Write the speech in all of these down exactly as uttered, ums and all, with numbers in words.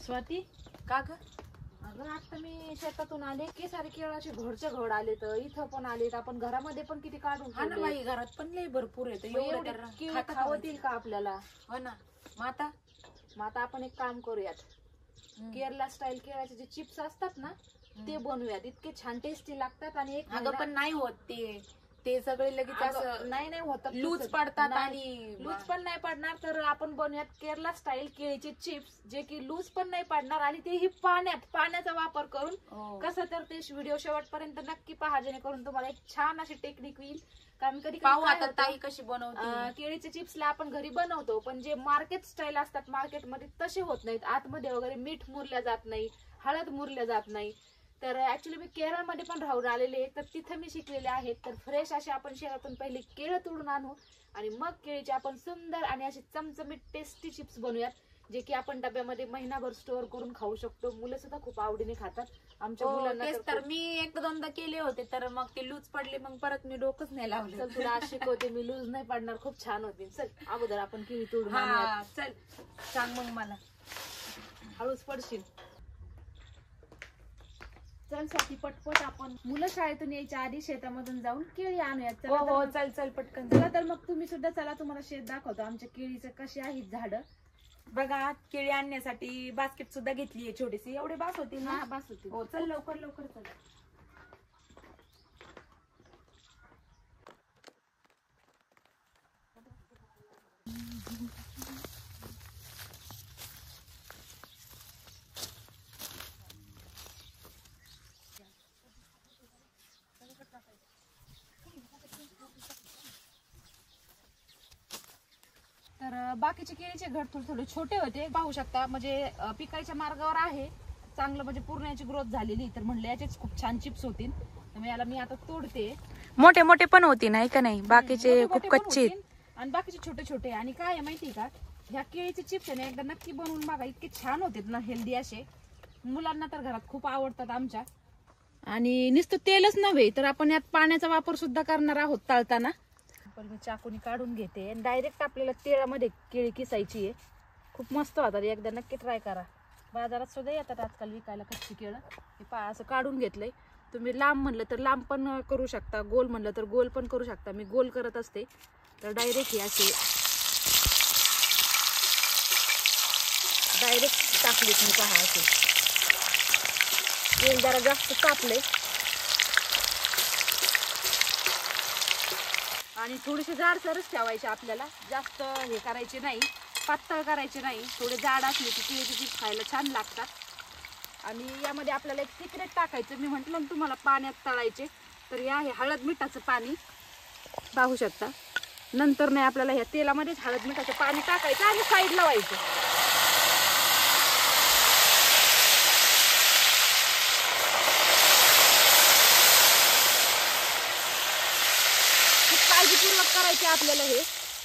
स्वाती का ग? अगं आता मी शेतातून आले की सारे केळाचे घोडचे घोड आले तर इथं पण आलेत आपण घरामध्ये पण किती काढून हा ना बाई घरात पण लय भरपूर येतं एवढे तर केळी खावतील का आपल्याला? हो ना. मग आता मग आता आपण एक काम करूयात केरला स्टाईल केळाचे जे चिप्स असतात ना ते बनवूयात. इतके छान टेस्टी लागतात आणि एक अगं पण नाही होत ते ते सगळे लगेच असं नाही नाही होत लूज पडतात आणि लूज पण नाही पडणार. तर आपण बनवूयात केरला स्टाईल केळीचे चिप्स जे की लूज पण नाही पडणार आणि तेही पाण्यात पाण्याचा वापर करून. कसं तर ते व्हिडिओ शेवटपर्यंत नक्की पहा जेणेकरून तुम्हाला एक छान अशी टेक्निक येईल. कारण कधी पाहू आता ताई कशी बनवते. केळीचे चिप्सला आपण घरी बनवतो पण जे मार्केट स्टाईल असतात मार्केटमध्ये तसे होत नाहीत. आतमध्ये वगैरे मीठ मुरल्या जात नाही, हळद मुरल्या जात नाही. तर ऍक्च्युली मी केरळमध्ये पण राहून आलेले तर तिथं मी शिकलेले आहेत. तर फ्रेश असे आपण शेतातून पहिले केळं तोडून आणू आणि मग केळीचे आपण सुंदर आणि असे चमचमीत टेस्टी चिप्स बनवूयात जे की आपण डब्यामध्ये महिनाभर स्टोअर करून खाऊ शकतो. मुलं सुद्धा खूप आवडीने खातात आमच्या मुलांना. तर मी एकदा दोनदा केले होते तर मग ते लूज पडले मग परत मी डोकंच नाही लावलं. चल तुला आज शिकवते मी, लूज नाही पडणार, खूप छान होतील. चल अगोदर आपण केळी तोडून आणूया. चल सांग मग मला. हळूच पडशील. चल साठी पटपट आपण मुलं शाळेतून यायच्या आधी शेतामधून जाऊन केळी आणूयात. हो हो चल चल पटकन चला तर मग तुम्ही सुद्धा चला, तुम्हाला शेत दाखवतो आमच्या केळीचं कशी आहेत झाडं. बघा केळी आणण्यासाठी बास्केट सुद्धा घेतलीये छोटीशी. एवढे बास होतील ना? बास होतील. हो चल लवकर लवकर चल. तर बाकीचे केळीचे घड थोडे थोडे छोटे होते पाहू शकता. म्हणजे पिकायच्या मार्गावर आहे चांगलं, म्हणजे पूर्ण याची ग्रोथ झालेली. तर म्हणलं याचेच खूप छान चिप्स होतील. तर याला मी आता तोडते. मोठे मोठे पण होती नाही का नाही, बाकीचे खूप कच्चे आणि बाकीचे छोटे छोटे. आणि काय आहे माहिती का, ह्या केळीचे चिप्स आहे ना एकदा नक्की बनवून बघा, इतके छान होते ना, हेल्दी असे. मुलांना तर घरात खूप आवडतात आमच्या. आणि नुसतं तेलच नव्हे तर आपण यात पाण्याचा वापर सुद्धा करणार आहोत तळताना. पण मी चाकूनी काढून घेते आणि डायरेक्ट आपल्याला तेलामध्ये केळी किसायची आहे. खूप मस्त होतात, एकदा नक्की ट्राय करा. बाजारात सुद्धा येतात आजकाल विकायला कच्ची केळं. हे पा असं काढून घेतलंय. तुम्ही लांब म्हणलं तर लांब पण करू शकता, गोल म्हणलं तर गोल पण करू शकता. मी गोल करत असते. तर डायरेक्ट हे असे डायरेक्ट टाकलेत मी पहा असे. तेल जरा जास्त तापले आणि थोडेसे जाडसरच ठेवायचे आपल्याला, जास्त हे करायचे नाही, पातळ करायचे नाही. थोडे जाड असले की केळीचे चिप्स खायला छान लागतात. आणि यामध्ये आपल्याला एक सिक्रेट टाकायचं. मी म्हटलं ना तुम्हाला पाण्यात तळायचे, तर या हे हळद मिठाचं पाणी पाहू शकता. नंतर नाही आपल्याला ह्या तेलामध्येच हळद मिठाचं पाणी टाकायचं आणि साईड लावायचं. खूप काळजीपूर्वक करायचे आपल्याला हे,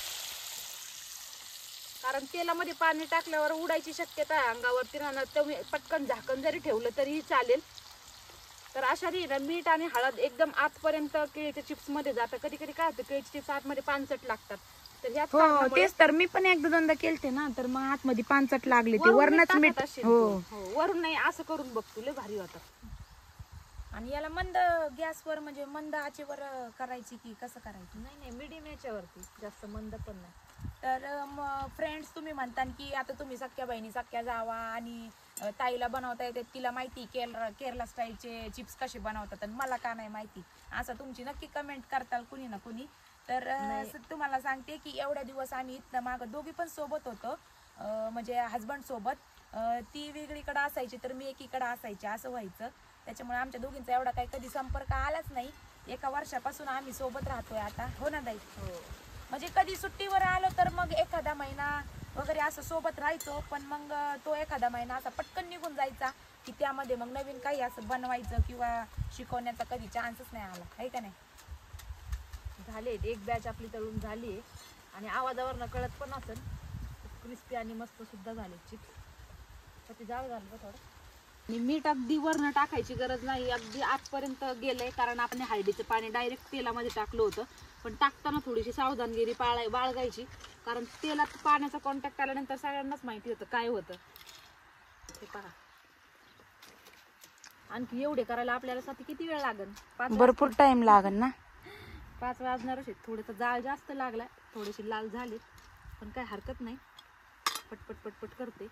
कारण तेलामध्ये पाणी टाकल्यावर उडायची शक्यता आहे अंगावरती राहणार. तुम्ही पटकन झाकण जरी ठेवलं तरीही चालेल. तर अशा रीतीने मीठ आणि हळद एकदम आतपर्यंत केळीच्या चिप्स मध्ये जातं. कधी कधी काय होतं केळीचे चिप्स आतमध्ये पानसट लागतात. तर ह्या तेच तर मी पण एकदा दोनदा केलते ना, तर मग आतमध्ये पानसट लागले ते वरणच मीठ. हो वरून नाही, असं करून बघ तुला भारी होतं. आणि याला मंद गॅसवर म्हणजे मंद आचेवर करायची की कसं करायचं? नाही नाही मीडियम याच्यावरती, जास्त मंद पण नाही. तर फ्रेंड्स तुम्ही म्हणता की आता तुम्ही सख्या बहिणी सख्या जावा आणि ताईला बनवता येते, तिला माहिती केरला केरला स्टाईलचे चिप्स कसे बनवतात आणि मला का नाही माहिती, असं तुमची नक्की कमेंट करताल कुणी ना कुणी. तर तुम्हाला सांगते की एवढ्या दिवस आम्ही इथं मागं दोघी पण सोबत होतो, म्हणजे हजबंड सोबत. ती वेगळीकडे असायची तर मी एकीकडे असायचे, असं व्हायचं. त्याच्यामुळे आमच्या दोघींचा एवढा काही कधी संपर्क आलाच नाही. एका वर्षापासून आम्ही सोबत राहतोय आता. हो ना ताई? हो. म्हणजे कधी सुट्टीवर आलो तर मग एखादा महिना वगैरे असं सोबत राहायचो, पण मग तो एखादा महिना असा पटकन निघून जायचा की त्यामध्ये मग नवीन काही असं बनवायचं किंवा शिकवण्याचा कधी चान्सच नाही आला, आहे का नाही? झाले एक बॅच आपली तळून झाली आणि आवाजावरनं कळत पण असेल क्रिस्पी आणि मस्त सुद्धा झाले चिप्स. तर ते जाळ झालं थोडं. आणि मीठ अगदी वरनं टाकायची गरज नाही, अगदी आतपर्यंत गेलंय, कारण आपण हळदीचं पाणी डायरेक्ट तेलामध्ये टाकलं होतं. पण टाकताना थोडीशी सावधानगिरी पाळाय बाळगायची, कारण तेलात पाण्याचा कॉन्टॅक्ट आल्यानंतर सगळ्यांनाच माहिती होतं काय होतं. पहा. आणखी एवढे करायला आपल्याला साठी किती वेळ लागेल? पाच भरपूर टाइम लागेल ना. पाच वाजणारच आहेत. थोडंसं जाळ जास्त लागलाय, थोडेसे लाल झाले, पण काय हरकत नाही. पटपट पटपट करते.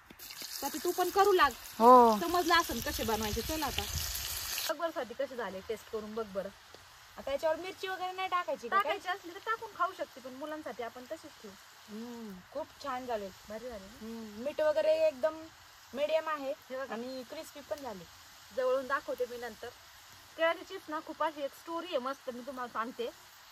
तर तू पण करू लाग. हो समजलं असेल कसे बनवायचे. चल आता बघ बरं साठी कसे झाले, टेस्ट करून बघ बरं. आता याच्यावर मिरची वगैरे नाही टाकायची का काय? टाकायची असली तर टाकून खाऊ शकते, पण मुलांसाठी आपण तशीच ठेवू. हम्म, खूप छान झाले. भारी झाले ना? हम्म, मीठ वगैरे एकदम मीडियम आहे हे बघा. आणि क्रिस्पी पण झाले. जवळून दाखवते मी नंतर. केळ्याची चिप्स ना खूप अशी एक स्टोरी आहे मस्त, मी तुम्हाला सांगते.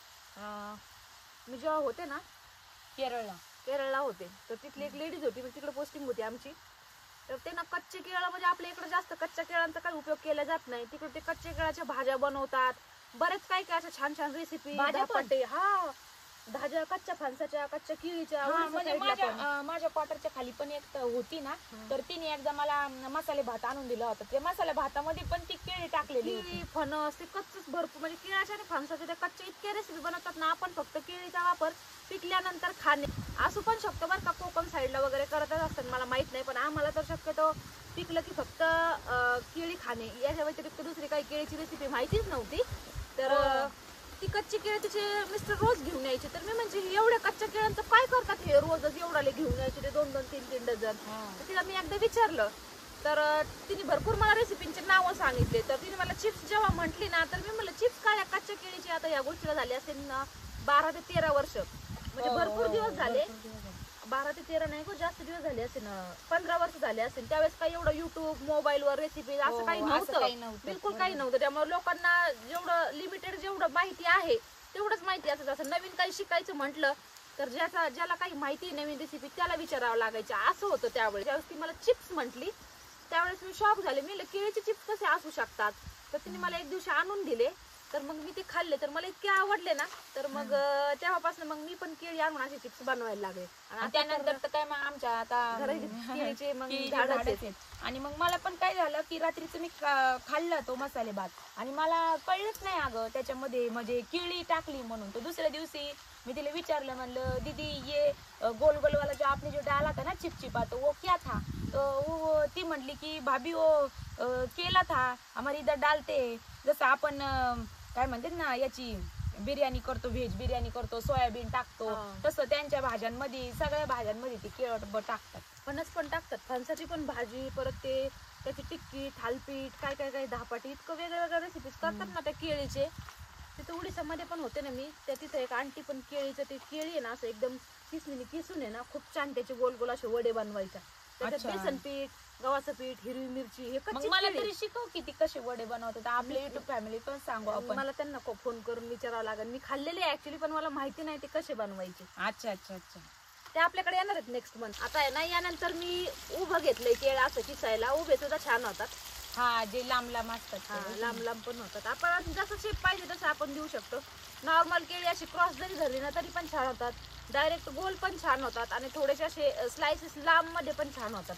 अं, मी जेव्हा होते ना केरळला केरळला होते, तर तिथली एक लेडीज होती, मी तिकडे पोस्टिंग होती आमची. तर ते ना कच्चे केळं, म्हणजे आपल्या इकडे जास्त कच्च्या केळांचा काही उपयोग केला जात नाही, तिकडे ते कच्च्या केळाच्या भाज्या बनवतात. बरेच काय काय अशा छान छान रेसिपी. भाज्या पण? धपाटे, हा भाज्या कच्च्या फणसाच्या, कच्च्या केळीच्या. हा, उडीसा म्हणजे साईडला माझ्या पण. अं, माझ्या क्वार्टरच्या खाली पण एक तर होती ना, तर तिने एकदा मला मसाले भात आणून दिला होता. त्या मसाले भातामध्ये पण ती केळी टाकलेली होती. केळी, फणस, ते कच्चच भरपूर, म्हणजे केळाच्या आणि फणसाच्या त्या कच्च्या इतक्या रेसिपी बनवतात ना. आपण फक्त केळीचा वापर पिकल्यानंतर खाणे असू पण शकतो बरं का, कोकण साईडला वगैरे करतच असतात, मला माहित नाही. पण आम्हाला तर शक्यतो पिकलं की फक्त अं, केळी खाणे, याच्या व्यतिरिक्त दुसरी काही केळीची रेसिपी माहितीच नव्हती. तर अं, ती कच्ची केळी तिचे मिस्टर रोज घेऊन यायचे. तर मी म्हणजे एवढ्या कच्च्या केळ्यांचं काय करतात हे रोजच एवढाले घेऊन यायचे ते दोन दोन तीन तीन डझन. तर तिला मी एकदा विचारलं, तर तिने भरपूर मला रेसिपींचे नावं सांगितले. तर तिने मला चिप्स जेव्हा म्हटली ना, तर मी म्हणलं चिप्स काय कच्च्या केळीची? आता या गोष्टीला झाली असेल ना बारा ते तेरा वर्ष, म्हणजे भरपूर दिवस झाले. बारा ते तेरा नाही गो, जास्त दिवस झाले असेल, पंधरा वर्ष झाले असेल. त्यावेळेस काही एवढं युट्यूब मोबाईल वर रेसिपी असं काही नव्हतं, बिलकुल काही नव्हतं. त्यामुळे लोकांना जेवढं लिमिटेड जेवढं माहिती आहे तेवढंच माहिती असं. जसं नवीन काही शिकायचं म्हटलं तर ज्याचा ज्याला काही माहिती नवीन रेसिपी त्याला विचारावं लागायचं, असं होतं त्यावेळेस. ज्यावेळेस ती मला चिप्स म्हटली त्यावेळेस मी शॉक झाले. मी केळीचे चिप्स कसे असू शकतात? तर तिने मला एक दिवशी आणून दिले, तर मग मी ते खाल्ले, तर मला इतके आवडले ना, तर मग तेव्हापासून मग मी पण केळी आणून असे चिप्स बनवायला लागले. आणि त्यानंतर तर काय मग आमच्या आता केळीचे मग केळीचे झाडच झाडच आहेत. आणि मग मला पण काय झालं की रात्रीचं मी खा- खाल्ला तो मसाले भात, आणि मला कळलंच नाही अगं त्याच्यामध्ये म्हणजे केळी टाकली म्हणून. तर दुसऱ्या दिवशी मी तिला विचारलं, म्हणलं दीदी ये गोल गोल वाला जो आपने जो डाला था ना चिपचिपा, तो वो क्या था? तो वो ती म्हटली की भाभी वो अं, केला था हमारे इधर डालते, जसं आपण अं, काय म्हणतात ना याची बिर्याणी करतो, व्हेज बिर्याणी करतो, सोयाबीन टाकतो, तसं त्यांच्या भाज्यांमध्ये सगळ्या भाज्यांमध्ये ती केळ टाकतात. फणस पण टाकतात, फणसाची पण भाजी, परत ते त्याची टिक्की, थालपीठ, काय काय काय धपाटी, इतकं वेगळ्या वेगळ्या रेसिपीज करतात ना त्या केळीचे. तिथे उडीसामध्ये पण होते ना मी, त्या तिथे एक आंटी पण केळीचं ते केळी आहे ना असं एकदम किसणीने किसून आहे ना खूप छान त्याचे गोल गोल असे वडे बनवायच्या. त्याच्यात बेसन पीठ, गव्हाचं पीठ, हिरवी मिरची, हे मग कच्ची मला केळी. तरी शिकव की ती कसे वडे बनवतात, आपल्या युट्यूब फॅमिली पण सांगू आपण. मला त्यांना फोन करून विचारावं लागेल. मी खाल्लेली आहे ऍक्च्युली, पण मला माहिती नाही ते कसे बनवायचे. अच्छा अच्छा अच्छा, ते आपल्याकडे येणार आहेत नेक्स्ट मंथ. आता आहे ना, यानंतर मी उभं घेतलंय केळ असं किसायला. उभे सुद्धा छान होतात. हा, जे लांब लांब असतात हा, लांब लांब पण होतात. आपण जसं शेप पाहिजे तसं आपण देऊ शकतो. नॉर्मल केळी अशी क्रॉस जरी धरली ना तरी पण छान होतात, डायरेक्ट गोल पण छान होतात, आणि थोडेसे असे स्लाइसेस लांब मध्ये पण छान होतात.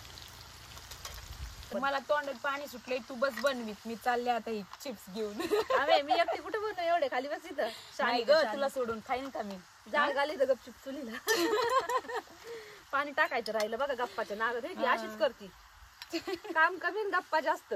मला तोंडात पाणी सुटलंय, तू बस बनवीत, मी चालले आता ही चिप्स घेऊन. अरे मी एकटी कुठे बनव, एवढे खाली बस इथं. नाही ग, तुला सोडून खाईन का मी? जाळ घाली तर गपचूप चुलीला. पाणी टाकायचं राहिलं बघा गप्पाच्या नागात. हे की अशीच करती, काम कमी आणि गप्पा जास्त.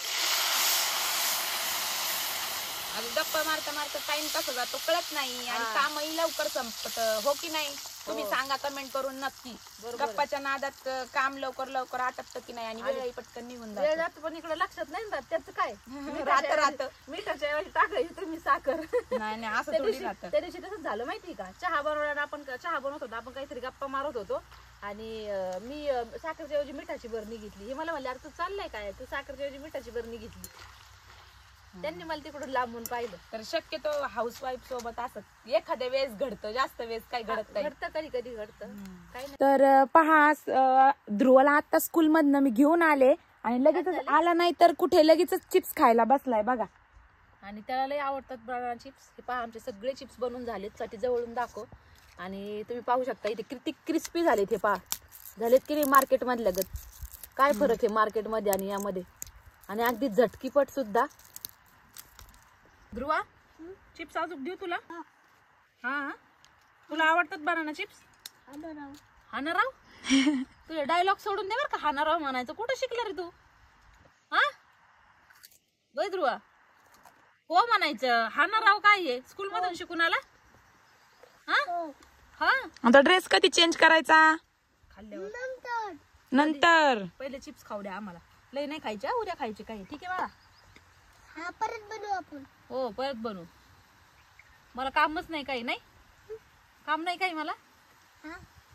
अगं गप्पा मारता मारता टाइम कसा जातो कळत नाही, आणि कामही लवकर संपत, हो की नाही? तुम्ही सांगा कमेंट करून नक्की. गप्पाच्या नादात काम लवकर लवकर आटपतं की नाही, आणि वेळही पटकन निघून वेळ जातो. जात पण इकडे लक्षात नाही ना त्याचं काय. राहतं राहतं. मिठाच्या ऐवजी टाकायची तुम्ही साखर. नाही नाही, असं त्या थोडी दिवशी राहतं. त्या दिवशी तसंच झालं माहिती का, चहा बनवताना आपण चहा बनवत होतो, आपण काहीतरी गप्पा मारत होतो, आणि अं, मी अं, साखरच्या ऐवजी मिठाची बरणी घेतली. हे मला म्हणले, अरे तू चाललाय काय, तू साखरच्या ऐवजी मिठाची बरणी घेतली. त्यांनी मला तिकडून लांबून पाहिलं. तर शक्यतो हाऊस वाईफ सोबत असत एखाद्या वेळेस घडतं, जास्त वेळेस काही घडत नाही. घडतं, कधी कधी घडतं, काही नाही. तर पहा, ध्रुवला आता स्कूल मधनं मी घेऊन आले, आणि लगेचच आला नाही तर कुठे लगेच चिप्स खायला बसलाय बघा. आणि त्याला लय आवडतात बनाना चिप्स. हे पहा, आमचे सगळे चिप्स बनवून झालेत. साठी जवळून दाखव. आणि तुम्ही पाहू शकता इथे किती क्रिस्पी झालेत. हे पहा, झालेत की नाही मार्केट मधल्या गत. काय फरक आहे मार्केट मध्ये आणि यामध्ये, आणि अगदी झटकीपट सुद्धा. ध्रुवा, चिप्स अजून देऊ तुला? हा, तुला आवडतात बनाना चिप्स? हा ना राव. तुझे डायलॉग सोडून दे बरं का, हा ना राव म्हणायचं. कुठं शिकला रे तू? हा वय ध्रुवा, हो म्हणायचं. हा ना राव काय आहे, स्कूल मधून शिकून आला? हा हा आता ड्रेस कधी चेंज करायचा? खाल्ल्यावर नंतर. पहिले चिप्स खाऊ द्या आम्हाला. लय नाही खायच्या, उद्या खायचे काही. ठीक आहे बाळा? हा परत बनवू आपण. हो परत बनवू. मला कामच नाही काही. नाही काम नाही काही मला. हा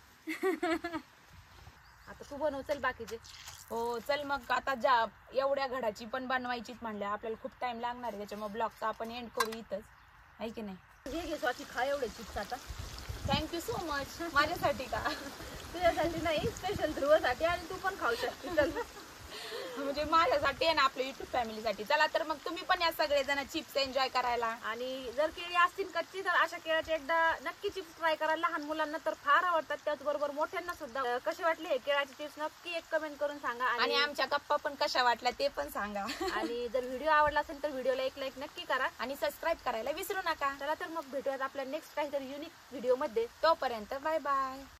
आता तू बनव चल बाकीचे. हो चल मग आता जा, एवढ्या घडाची पण बनवायचीच म्हणल्या आपल्याला खूप टाइम लागणार आहे, त्याच्यामुळे ब्लॉगचा आपण एंड करू इथंच, आहे की नाही? घे घे स्वाती, खा एवढे चिप्स आता. Thank you so much. माझ्यासाठी का? तुझ्यासाठी नाही, स्पेशल ध्रुवासाठी. आणि तू पण खाऊ शकते. चल म्हणजे माझ्यासाठी आणि आपल्या युट्यूब फॅमिलीसाठी. चला तर मग तुम्ही पण या सगळेजण चिप्स एन्जॉय करायला. आणि जर केळी असतील कच्ची तर अशा केळाचे एकदा नक्की चिप्स ट्राय करा. लहान मुलांना तर फार आवडतात, त्याचबरोबर मोठ्यांना सुद्धा. अं, कसे वाटले हे केळाचे चिप्स नक्की एक कमेंट करून सांगा. आणि आमच्या गप्पा पण कशा वाटल्या ते पण सांगा. आणि जर व्हिडिओ आवडला असेल तर व्हिडिओला एक लाईक नक्की करा. आणि सबस्क्राईब करायला विसरू नका. चला तर मग भेटूयात आपल्या नेक्स्ट काहीतरी युनिक व्हिडिओ मध्ये. तोपर्यंत बाय बाय.